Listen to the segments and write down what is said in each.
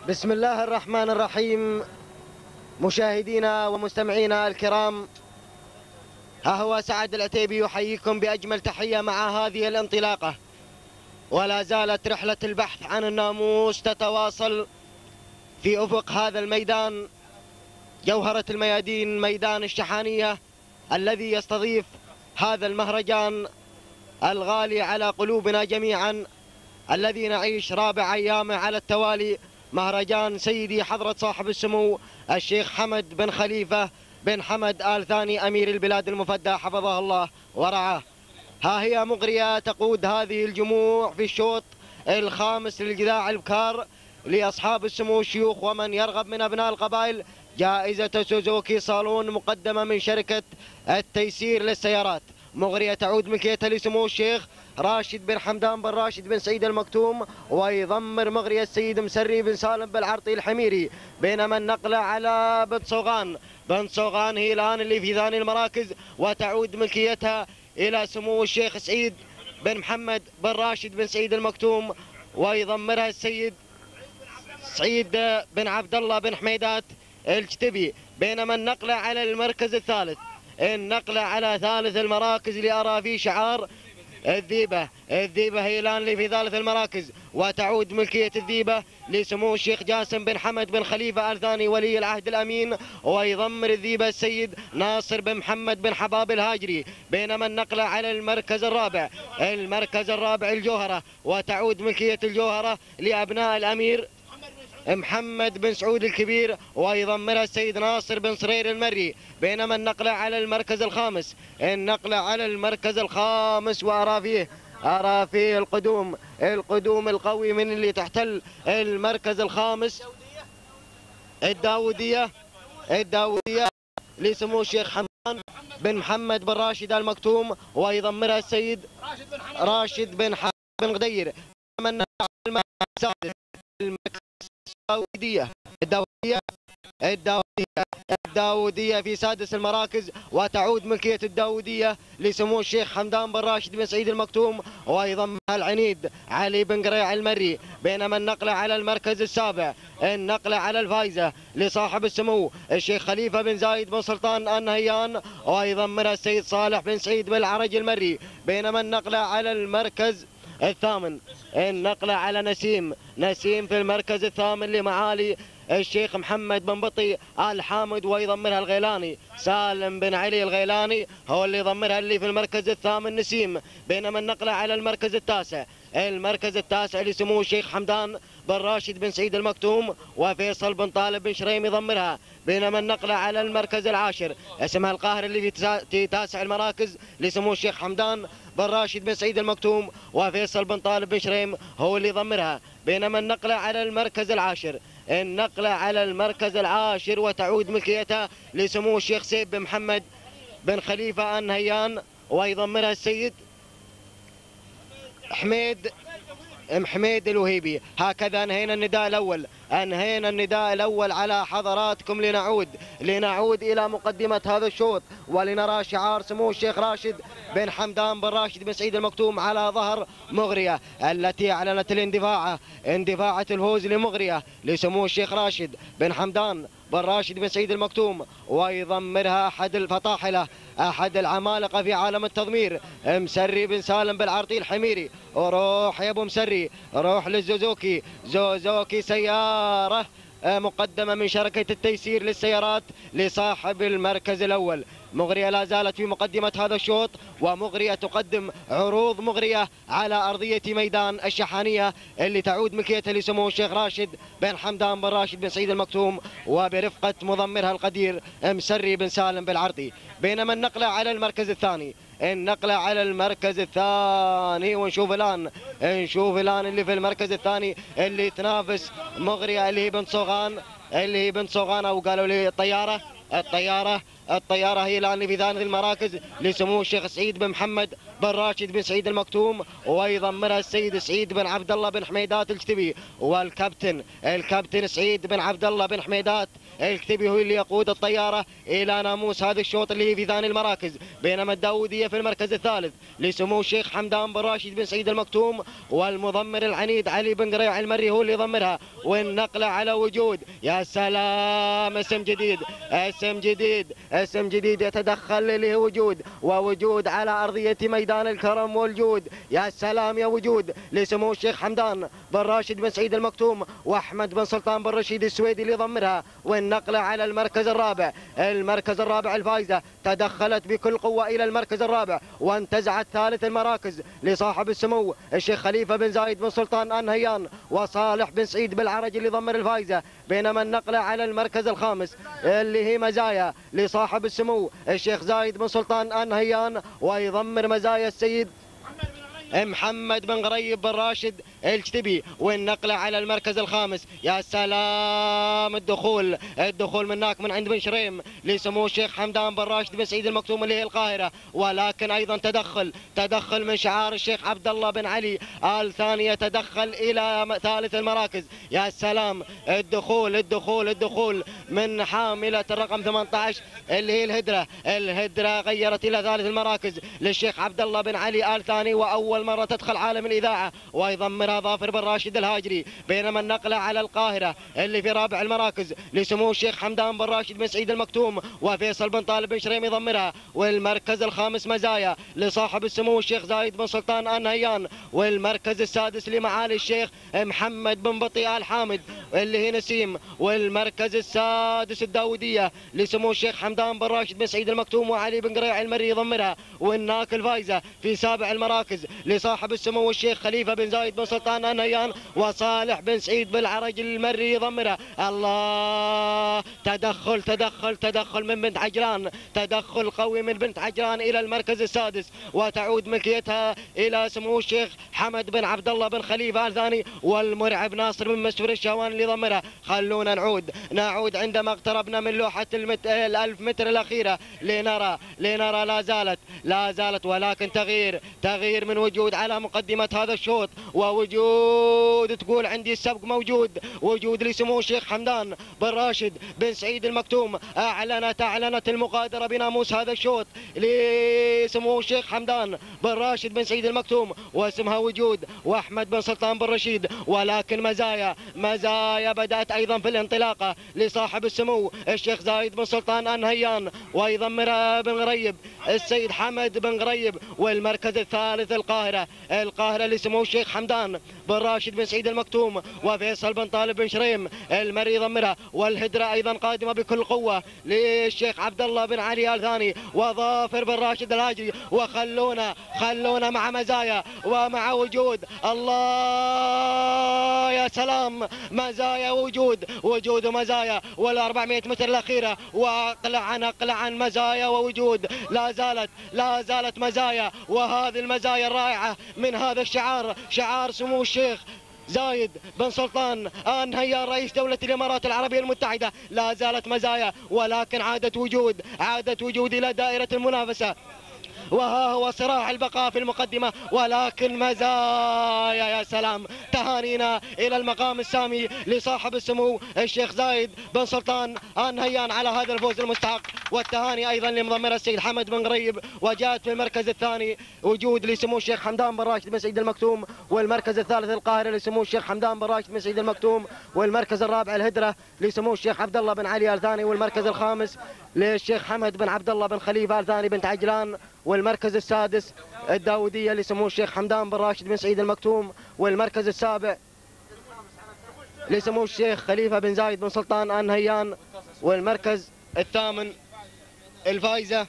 بسم الله الرحمن الرحيم. مشاهدينا ومستمعينا الكرام، ها هو سعد العتيبي يحييكم بأجمل تحية مع هذه الانطلاقة، ولا زالت رحلة البحث عن الناموس تتواصل في أفق هذا الميدان، جوهرة الميادين، ميدان الشحانية الذي يستضيف هذا المهرجان الغالي على قلوبنا جميعا، الذي نعيش رابع أيامه على التوالي، مهرجان سيدي حضرة صاحب السمو الشيخ حمد بن خليفة بن حمد آل ثاني أمير البلاد المفدى حفظه الله ورعاه. ها هي مغرية تقود هذه الجموع في الشوط الخامس للجذاع البكار لأصحاب السمو الشيوخ ومن يرغب من أبناء القبائل جائزة سوزوكي صالون مقدمة من شركة التيسير للسيارات. مغرية تعود ملكيتها لسمو الشيخ راشد بن حمدان بن راشد بن سعيد المكتوم، ويضمر مغرية السيد مسري بن سالم بالعرطي الحميري، بينما النقلة على بن صوغان هي الآن اللي في ثاني المراكز، وتعود ملكيتها إلى سمو الشيخ سعيد بن محمد بن راشد بن سعيد المكتوم، ويضمرها السيد سعيد بن عبد الله بن حميدات الجتبي. بينما النقلة على المركز الثالث، النقلة على ثالث المراكز اللي أرى فيه شعار الذيبة هي الآن اللي في ثالث المراكز، وتعود ملكية الذيبة لسمو الشيخ جاسم بن حمد بن خليفة آل ثاني ولي العهد الأمين، ويضمر الذيبة السيد ناصر بن محمد بن حباب الهاجري. بينما النقلة على المركز الرابع الجوهرة، وتعود ملكية الجوهرة لأبناء الأمير محمد بن سعود الكبير، ويضمرها السيد ناصر بن صرير المري. بينما النقلة على المركز الخامس وأرى فيه القدوم القوي من اللي تحتل المركز الخامس، الداودية لسمو الشيخ حمدان بن محمد بن راشد المكتوم، ويضمرها السيد راشد بن حمد بن غدير. من الداودية في سادس المراكز، وتعود ملكية الداودية لسمو الشيخ حمدان بن راشد بن سعيد المكتوم، ويضمها العنيد علي بن قريع المري. بينما النقلة على المركز السابع، النقلة على الفايزة لصاحب السمو الشيخ خليفة بن زايد بن سلطان النهيان، ويضمها السيد صالح بن سعيد بن العرج المري. بينما النقلة على المركز الثامن، النقلة على نسيم في المركز الثامن لمعالي الشيخ محمد بن بطي آل حامد، ويضمرها الغيلاني سالم بن علي الغيلاني هو اللي يضمرها اللي في المركز الثامن نسيم. بينما النقلة على المركز التاسع لسمو الشيخ حمدان بن راشد بن سعيد المكتوم، وفيصل بن طالب بن شريم يضمرها. بينما النقلة على المركز العاشر، اسمها القاهرة اللي في تاسع المراكز لسمو الشيخ حمدان بن راشد بن سعيد المكتوم، وفيصل بن طالب بن شريم هو اللي يضمرها. بينما النقلة على المركز العاشر، وتعود ملكيتها لسمو الشيخ سيب بن محمد بن خليفة النهيان، ويضمرها السيد حميد الوهيبي. هكذا انهينا النداء الأول على حضراتكم، لنعود إلى مقدمة هذا الشوط، ولنرى شعار سمو الشيخ راشد بن حمدان بن راشد بن سعيد المكتوم على ظهر مغرية التي أعلنت اندفاعة الهوز لمغرية لسمو الشيخ راشد بن حمدان بن راشد بن سعيد المكتوم، ويضمرها أحد الفطاحلة، أحد العمالقة في عالم التضمير، مسري بن سالم بالعرطي الحميري. روح يا أبو مسري، روح زوزوكي سيارة مقدمة من شركة التيسير للسيارات لصاحب المركز الأول. مغرية لا زالت في مقدمة هذا الشوط، ومغرية تقدم عروض مغرية على أرضية ميدان الشحانية اللي تعود ملكيتها لسمو الشيخ راشد بن حمدان بن راشد بن سعيد المكتوم، وبرفقة مضمرها القدير مسري بن سالم بالعرطي. بينما النقلة على المركز الثاني، ونشوف الآن اللي في المركز الثاني اللي تنافس مغرية اللي هي بنت صوغان أو قالوا لي الطيارة هي الآن في ثاني المراكز لسمو الشيخ سعيد بن محمد بن راشد بن سعيد المكتوم، ويضمرها السيد سعيد بن عبد الله بن حميدات الجتبي، والكابتن سعيد بن عبد الله بن حميدات الكتبي هو اللي يقود الطيارة إلى ناموس هذا الشوط اللي هي في ثاني المراكز، بينما الداودية في المركز الثالث لسمو الشيخ حمدان بن راشد بن سعيد المكتوم، والمضمر العنيد علي بن قريع المري هو اللي يضمرها، والنقلة على وجود يا سلام اسم جديد، اسم جديد يتدخل لوجود ووجود على أرضية ميدان الكرم والجود. يا سلام يا وجود لسمو الشيخ حمدان بن راشد بن سعيد المكتوم وأحمد بن سلطان بن رشيد السويدي اللي يضمرها، والنقلة على المركز الرابع. المركز الرابع الفائزة تدخلت بكل قوة إلى المركز الرابع وانتزعت ثالث المراكز لصاحب السمو الشيخ خليفة بن زايد بن سلطان آل نهيان وصالح بن سعيد بالعرج اللي ضمر الفائزة، بينما النقلة على المركز الخامس اللي هي مزايا لصاحب السمو الشيخ زايد بن سلطان آل نهيان ويضمر مزايا السيد محمد بن غريب بن راشد الكتبي، والنقلة على المركز الخامس. يا سلام الدخول من هناك من عند بن شريم لسمو الشيخ حمدان بن راشد بن سعيد المكتوم اللي هي القاهرة، ولكن أيضا تدخل من شعار الشيخ عبد الله بن علي آل ثاني يتدخل إلى ثالث المراكز. يا سلام الدخول من حاملة الرقم 18 اللي هي الهدرة غيرت إلى ثالث المراكز للشيخ عبد الله بن علي آل ثاني، وأول مرة تدخل عالم الإذاعة ويضمرها ظافر بن راشد الهاجري، بينما النقلة على القاهرة اللي في رابع المراكز لسمو الشيخ حمدان بن راشد بن سعيد المكتوم وفيصل بن طالب بن شريم يضمرها، والمركز الخامس مزايا لصاحب السمو الشيخ زايد بن سلطان آل نهيان، والمركز السادس لمعالي الشيخ محمد بن بطي آل حامد اللي هي نسيم، والمركز السادس الداودية لسمو الشيخ حمدان بن راشد بن سعيد المكتوم وعلي بن قريع المري يضمرها، والناك الفايزة في سابع المراكز لصاحب السمو الشيخ خليفة بن زايد بن سلطان آل نهيان وصالح بن سعيد بالعرج المري يضمرها. الله تدخل من بنت عجلان، تدخل قوي من بنت عجلان إلى المركز السادس، وتعود ملكيتها إلى سمو الشيخ حمد بن عبد الله بن خليفة آل ثاني والمرعب ناصر بن مسفر الشهوان اللي يضمرها. خلونا نعود عندما اقتربنا من لوحة ال1000 متر الأخيرة لنرى لا زالت ولكن تغيير من وجود على مقدمة هذا الشوط، ووجود تقول عندي السبق موجود، وجود لسمو الشيخ حمدان بن راشد بن سعيد المكتوم أعلنت المغادرة بناموس هذا الشوط لسمو الشيخ حمدان بن راشد بن سعيد المكتوم واسمها وجود وأحمد بن سلطان بن رشيد، ولكن مزايا بدأت أيضا في الانطلاقة لصاحب السمو الشيخ زايد بن سلطان آل نهيان ويضمرها بن غريب السيد حمد بن غريب، والمركز الثالث القاهرة لسمو الشيخ حمدان بن راشد بن سعيد المكتوم وفيصل بن طالب بن شريم المري يضمرها، والهدرة أيضا قادمة بكل قوة للشيخ عبد الله بن علي آل ثاني وظافر بن راشد الهاجري، وخلونا مع مزايا ومع وجود. الله يا سلام مزايا وجود ومزايا، وال400 متر الأخيرة واقلع عن مزايا ووجود، لا زالت مزايا، وهذه المزايا الرائعة من هذا شعار سمو الشيخ زايد بن سلطان آل نهيان رئيس دولة الإمارات العربية المتحدة. لا زالت مزايا، ولكن عادت وجود إلى دائرة المنافسة، وها هو صراع البقاء في المقدمة، ولكن مزايا. يا سلام تهانينا إلى المقام السامي لصاحب السمو الشيخ زايد بن سلطان آل نهيان على هذا الفوز المستحق، والتهاني أيضا لمضمر السيد حمد بن غريب. وجاءت في المركز الثاني وجود لسمو الشيخ حمدان بن راشد بن سعيد المكتوم، والمركز الثالث القاهرة لسمو الشيخ حمدان بن راشد بن سعيد المكتوم، والمركز الرابع الهدرة لسمو الشيخ عبد الله بن علي آل ثاني، والمركز الخامس للشيخ حمد بن عبد الله بن خليفة آل ثاني بنت عجلان، والمركز السادس الداودية لسمو الشيخ حمدان بن راشد بن سعيد المكتوم، والمركز السابع لسمو الشيخ خليفة بن زايد بن سلطان آل نهيان، والمركز الثامن الفائزة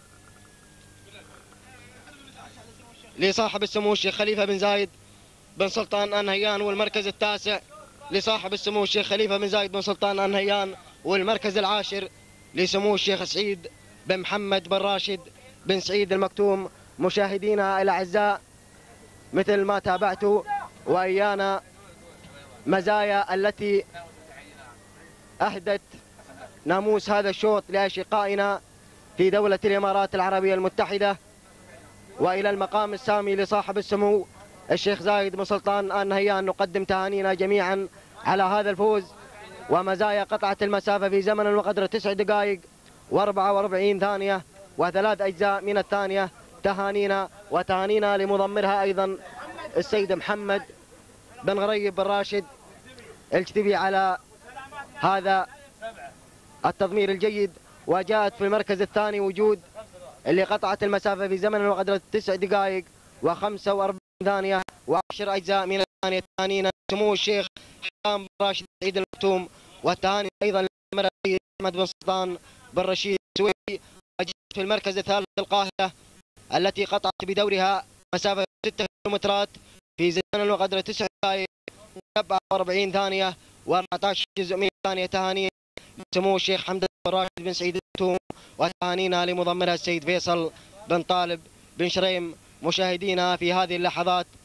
لصاحب السمو الشيخ خليفة بن زايد بن سلطان آل نهيان، والمركز التاسع لصاحب السمو الشيخ خليفة بن زايد بن سلطان آل نهيان، والمركز العاشر لسمو الشيخ سعيد بن محمد بن راشد بن سعيد المكتوم. مشاهدينا الأعزاء، مثل ما تابعتوا وإيانا مزايا التي أهدت ناموس هذا الشوط لأشقائنا في دولة الإمارات العربية المتحدة، وإلى المقام السامي لصاحب السمو الشيخ زايد بن سلطان آل نهيان نقدم تهانينا جميعا على هذا الفوز ومزايا قطعة المسافة في زمن وقدر 9 دقائق و44 ثانية وثلاث أجزاء من الثانية. تهانينا وتهانينا لمضمرها أيضا السيد محمد بن غريب بن راشد الكتبي على هذا التضمير الجيد. وجاءت في المركز الثاني وجود اللي قطعت المسافة في زمن وقدر 9 دقائق و45 ثانية و10 أجزاء من الثانية. تهانينا سمو الشيخ حسام بن راشد سعيد المكتوم، والتهاني أيضا للأمير أحمد بن سلطان بن رشيد السويدي. وجاءت في المركز الثالث القاهرة التي قطعت بدورها مسافة 6 كيلومترات في زمن وقدر 9 دقائق و47 ثانية و14 جزء من الثانية. تهاني سمو الشيخ حمد بن راشد بن سعيد المكتوم، وتهانينا لمضمرها السيد فيصل بن طالب بن شريم. مشاهدينا في هذه اللحظات